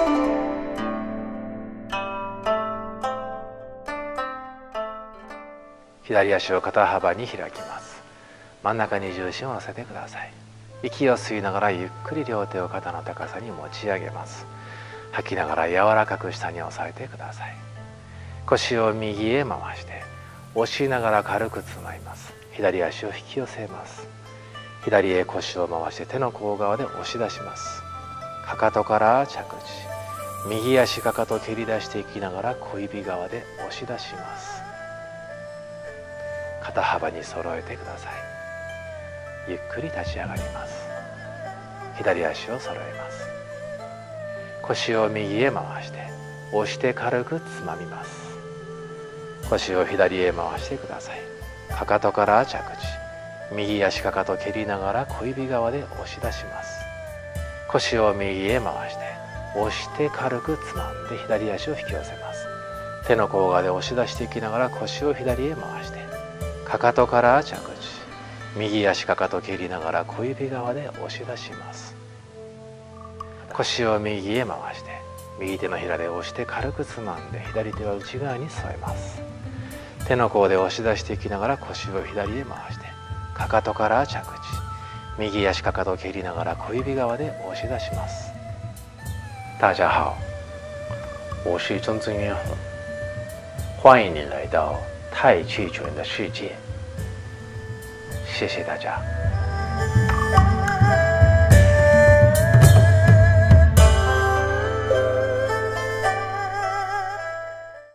左足を肩幅に開きます。真ん中に重心を乗せてください。息を吸いながらゆっくり両手を肩の高さに持ち上げます。吐きながら柔らかく下に押さえてください。腰を右へ回して押しながら軽くつまみます。左足を引き寄せます。左へ腰を回して手の甲側で押し出します。かかとから着地、右足かかと蹴り出していきながら小指側で押し出します。肩幅に揃えてください。ゆっくり立ち上がります。左足を揃えます。腰を右へ回して押して軽くつまみます。腰を左へ回してください。かかとから着地、右足かかと蹴りながら小指側で押し出します。腰を右へ回して押して軽くつまんで左足を引き寄せます。手の甲側で押し出していきながら腰を左へ回してかかとから着地、右足かかと蹴りながら小指側で押し出します。腰を右へ回して右手のひらで押して軽くつまんで左手は内側に添えます。手の甲で押し出していきながら腰を左へ回してかかとから着地、右足かかと蹴りながら小指側で押し出します。大家好，我是曾曾元宏，欢迎你来到太极拳的世界。谢谢大家。